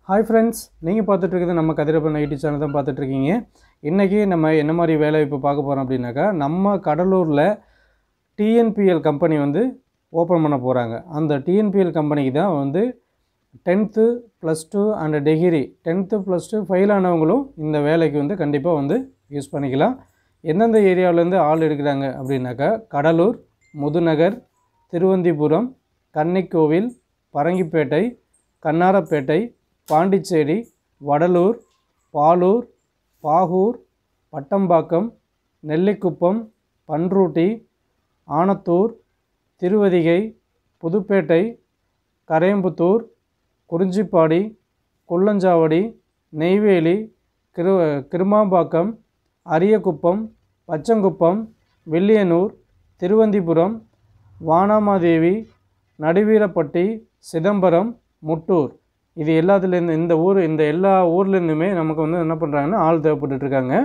Hi friends, நீங்கள் பார்த்துட்டு இருக்கிறது நம்ம கதிரப்பன் ஐடி சேனல் தான் பார்த்துட்டு இருக்கீங்க. இன்னைக்கு நம்ம என்ன மாதிரி வேலை இப்போ பார்க்க போறோம் அப்படினாக்கா நம்ம கடலூர்ல TNPL கம்பெனி வந்து ஓபன் பண்ண போறாங்க. அந்த TNPL கம்பெனிக்கு தான் வந்து 10th +2 and degree 10th +2 fail ஆனவங்களும் இந்த வேலைக்கு வந்து கண்டிப்பா வந்து யூஸ் பண்ணிக்கலாம். எந்தெந்த ஏரியாவுல இருந்து ஆள் எடுக்கறாங்க அப்படினாக்கா கடலூர், முதுநகர், திருவந்திபுரம், கன்னிக்கோவில், பரங்கிப்பேட்டை, கண்ணாரப்பேட்டை, பாண்டிச்சேரி, வடலூர், பாலூர், பாகூர், பட்டம்பாக்கம், நெல்லிக்குப்பம், பன்ருட்டி, ஆனத்தூர், திருவதிகை, புதுப்பேட்டை, கரையம்புத்தூர், குறிஞ்சிப்பாடி, குள்ளஞ்சாவடி, நெய்வேலி, கிருமாம்பாக்கம், அரியக்குப்பம், பச்சங்குப்பம், வில்லியனூர், திருவந்திபுரம், வானமாதேவி, நடுவீரப்பட்டி, சிதம்பரம், முட்டூர் இது எல்லாத்துலேருந்து இந்த எல்லா ஊர்லேருந்துமே நமக்கு வந்து என்ன பண்ணுறாங்கன்னா ஆள் தேவைப்பட்டுட்டு இருக்காங்க.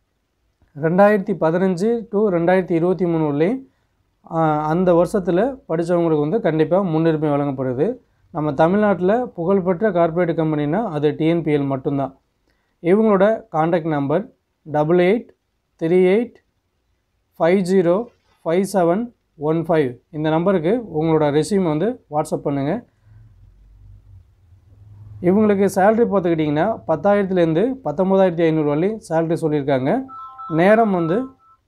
2015 to 2023 வரலையும் அந்த வருஷத்தில் படித்தவங்களுக்கு வந்து கண்டிப்பாக முன்னுரிமை வழங்கப்படுது. நம்ம தமிழ்நாட்டில் புகழ்பெற்ற கார்ப்பரேட் கம்பெனினா அது TNPL மட்டும்தான். இவங்களோட கான்டாக்ட் நம்பர் 8838505715. இந்த நம்பருக்கு உங்களோட ரெஸ்யூம் வந்து வாட்ஸ்அப் பண்ணுங்கள். இவங்களுக்கு சேலரி பார்த்துக்கிட்டிங்கன்னா 10,000லேருந்து 19,500 வரையும் சேலரி சொல்லியிருக்காங்க. நேரம் வந்து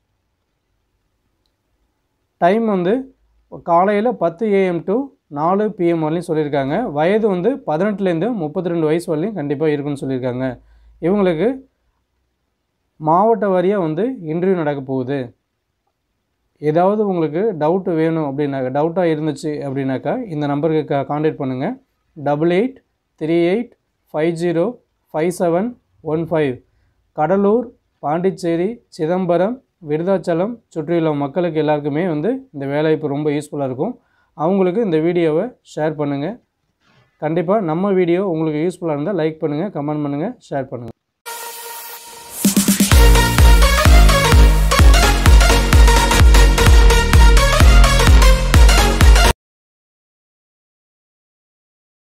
டைம் வந்து காலையில் 10 AM to 4 PM வரையும் சொல்லியிருக்காங்க. வயது வந்து 18லேருந்து 32 வயசு வரையும் கண்டிப்பாக இருக்குன்னு சொல்லியிருக்காங்க. இவங்களுக்கு மாவட்ட வாரியாக வந்து இன்டர்வியூ நடக்க போகுது. ஏதாவது உங்களுக்கு டவுட் வேணும் அப்படின்னாக்கா டவுட்டாக இருந்துச்சு அப்படின்னாக்கா இந்த நம்பருக்கு கான்டாக்ட் பண்ணுங்கள். 8838505715. கடலூர், பாண்டிச்சேரி, சிதம்பரம், விருதாச்சலம் சுற்றியுள்ள மக்களுக்கு எல்லாருக்குமே வந்து இந்த வேலைவாய்ப்பு ரொம்ப யூஸ்ஃபுல்லாக இருக்கும். அவங்களுக்கு இந்த வீடியோவை ஷேர் பண்ணுங்கள். கண்டிப்பாக நம்ம வீடியோ உங்களுக்கு யூஸ்ஃபுல்லாக இருந்தால் லைக் பண்ணுங்கள், கமெண்ட் பண்ணுங்கள், ஷேர் பண்ணுங்கள்.